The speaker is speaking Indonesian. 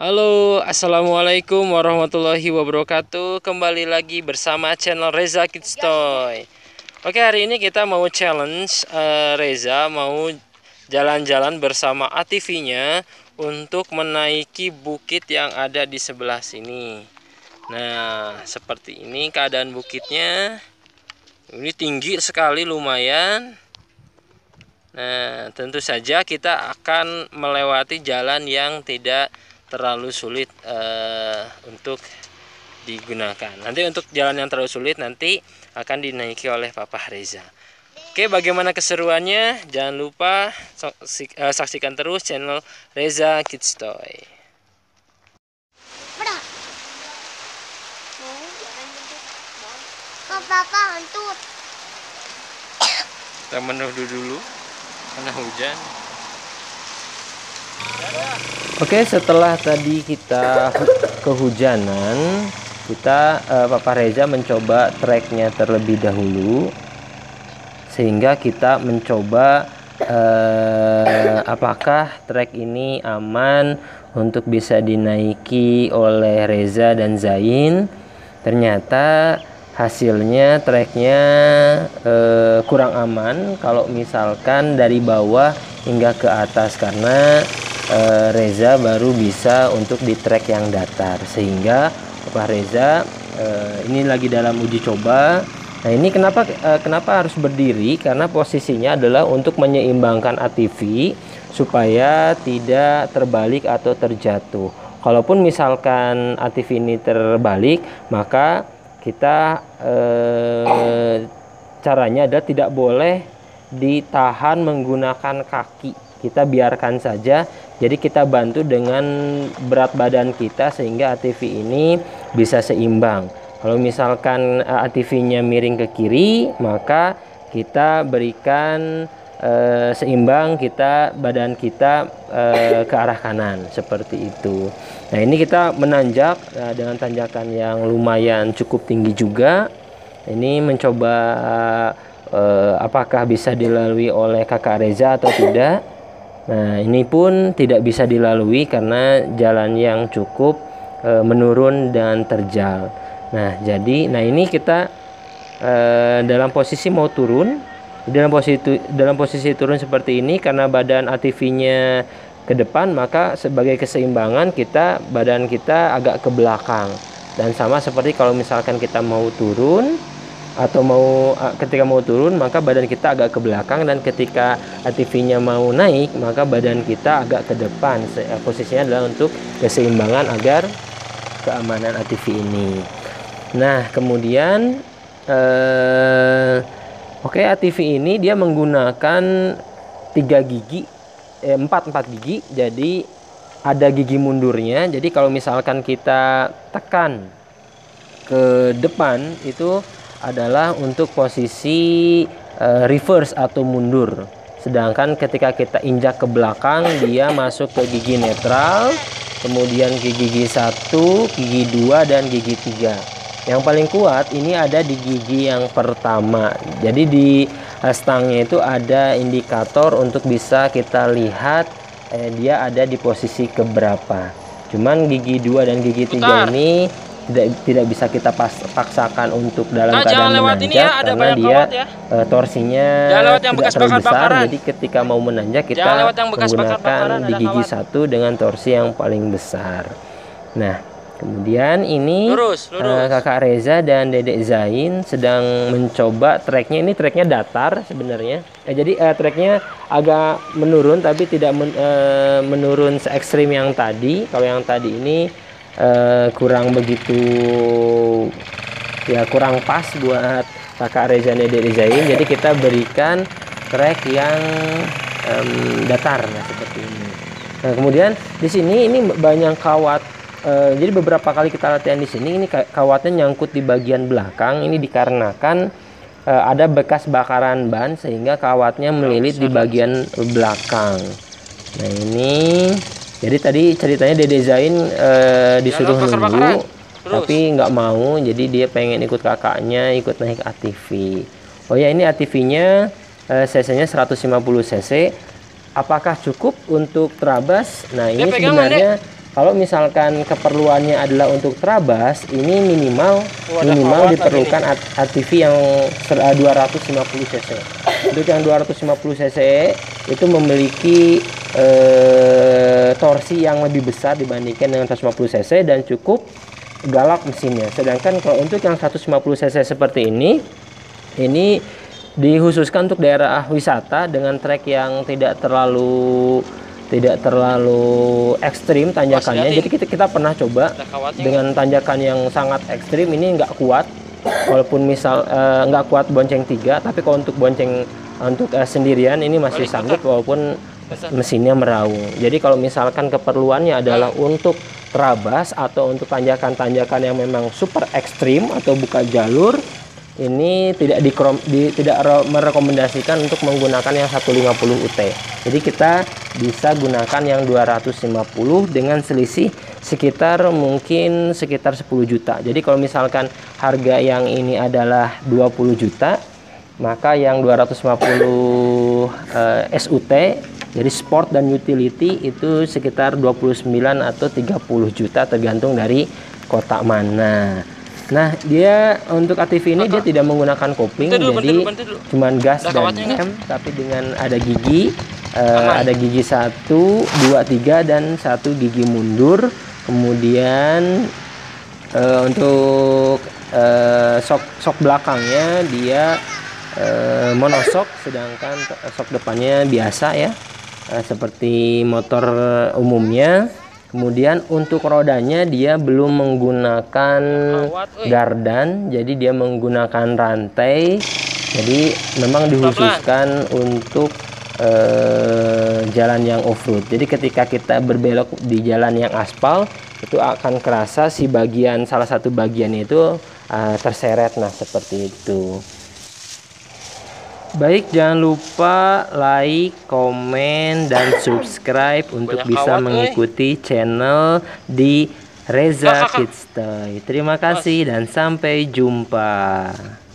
Halo, assalamualaikum warahmatullahi wabarakatuh. Kembali lagi bersama channel Reza Kids Toy. Oke, hari ini kita mau challenge Reza mau jalan-jalan bersama ATV-nya untuk menaiki bukit yang ada di sebelah sini. Nah, seperti ini keadaan bukitnya. Ini tinggi sekali, lumayan. Nah, tentu saja kita akan melewati jalan yang tidak terlalu sulit untuk digunakan. Nanti untuk jalan yang terlalu sulit nanti akan dinaiki oleh Papa Reza. Oke, bagaimana keseruannya? Jangan lupa saksikan terus channel Reza Kids Toy. Papa hantut. Kita menuju dulu karena hujan. Oke, setelah tadi kita kehujanan, Papa Reza mencoba treknya terlebih dahulu, sehingga kita mencoba apakah trek ini aman untuk bisa dinaiki oleh Reza dan Zain. Ternyata hasilnya treknya kurang aman kalau misalkan dari bawah hingga ke atas, karena Reza baru bisa untuk di trek yang datar, sehingga Papa Reza ini lagi dalam uji coba. Nah, ini kenapa harus berdiri, karena posisinya adalah untuk menyeimbangkan ATV supaya tidak terbalik atau terjatuh. Kalaupun misalkan ATV ini terbalik, maka kita caranya adalah tidak boleh ditahan menggunakan kaki, kita biarkan saja. Jadi kita bantu dengan berat badan kita sehingga ATV ini bisa seimbang. Kalau misalkan ATV-nya miring ke kiri, maka kita berikan seimbang, badan kita ke arah kanan, seperti itu. Nah, ini kita menanjak dengan tanjakan yang lumayan cukup tinggi juga. Ini mencoba apakah bisa dilalui oleh kakak Reza atau tidak. Nah, ini pun tidak bisa dilalui karena jalan yang cukup menurun dan terjal. Nah, ini kita dalam posisi mau turun. Dalam posisi turun seperti ini, karena badan ATV-nya ke depan, maka sebagai keseimbangan badan kita agak ke belakang. Dan sama seperti kalau misalkan kita mau turun atau ketika mau turun, maka badan kita agak ke belakang, dan ketika ATV-nya mau naik, maka badan kita agak ke depan. Posisinya adalah untuk keseimbangan agar keamanan ATV ini. Nah, kemudian ATV ini dia menggunakan 4 gigi. Jadi ada gigi mundurnya. Jadi kalau misalkan kita tekan ke depan, itu adalah untuk posisi reverse atau mundur. Sedangkan ketika kita injak ke belakang, dia masuk ke gigi netral, kemudian ke gigi 1, gigi 2, dan gigi 3. Yang paling kuat ini ada di gigi yang pertama. Jadi di stangnya itu ada indikator untuk bisa kita lihat dia ada di posisi keberapa. Cuman gigi 2 dan gigi 3 ini tidak bisa kita paksakan untuk dalam keadaan menanjak, karena dia torsinya tidak terlalu besar. Jadi ketika mau menanjak, kita menggunakan di gigi 1 dengan torsi yang paling besar. Nah, kemudian ini kakak Reza dan dedek Zain sedang mencoba treknya. Ini treknya datar sebenarnya. Jadi treknya agak menurun, tapi tidak menurun se ekstrim yang tadi. Kalau yang tadi ini kurang begitu, ya kurang pas buat kakak Reza dan dedek Zain. Jadi kita berikan trek yang datar, nah, seperti ini. Nah, kemudian di sini ini banyak kawat. Jadi beberapa kali kita latihan di sini, ini kawatnya nyangkut di bagian belakang. Ini dikarenakan ada bekas bakaran ban, sehingga kawatnya melilit di bagian belakang. Nah, ini jadi tadi ceritanya Dede Zain disuruh nunggu, tapi nggak mau. Jadi dia pengen ikut kakaknya, ikut naik ATV. Oh ya, ini ATV-nya cc-nya 150 cc. Apakah cukup untuk terabas? Nah, ini sebenarnya Kalau misalkan keperluannya adalah untuk trabas, ini minimal diperlukan ATV yang 250 cc. Untuk yang 250 cc itu memiliki torsi yang lebih besar dibandingkan dengan 150 cc dan cukup galak mesinnya. Sedangkan kalau untuk yang 150 cc seperti ini dikhususkan untuk daerah wisata dengan trek yang tidak terlalu ekstrim tanjakannya. Jadi kita pernah coba dengan tanjakan yang sangat ekstrim, ini nggak kuat. Walaupun misal nggak kuat bonceng 3, tapi kalau untuk bonceng untuk sendirian ini masih sanggup walaupun mesinnya meraung. Jadi kalau misalkan keperluannya adalah untuk trabas atau untuk tanjakan-tanjakan yang memang super ekstrim atau buka jalur, ini tidak merekomendasikan untuk menggunakan yang 150 UT. Jadi kita bisa gunakan yang 250 dengan selisih sekitar 10 juta. Jadi kalau misalkan harga yang ini adalah 20 juta, maka yang 250 SUT jadi sport dan utility itu sekitar 29 atau 30 juta tergantung dari kota mana. Nah, dia untuk ATV ini dia tidak menggunakan kopling, jadi cuman gas dan rem, tapi dengan ada gigi, ada gigi 1, 2, 3 dan 1 gigi mundur. Kemudian untuk sok belakangnya dia monosok, sedangkan sok depannya biasa ya, seperti motor umumnya. Kemudian untuk rodanya dia belum menggunakan gardan, jadi dia menggunakan rantai. Jadi memang dikhususkan untuk jalan yang off-road. Jadi ketika kita berbelok di jalan yang aspal, itu akan kerasa si salah satu bagian itu terseret. Nah, seperti itu. Baik, jangan lupa like, komen, dan subscribe untuk bisa mengikuti channel di Reza Kids Toy. Terima kasih dan sampai jumpa.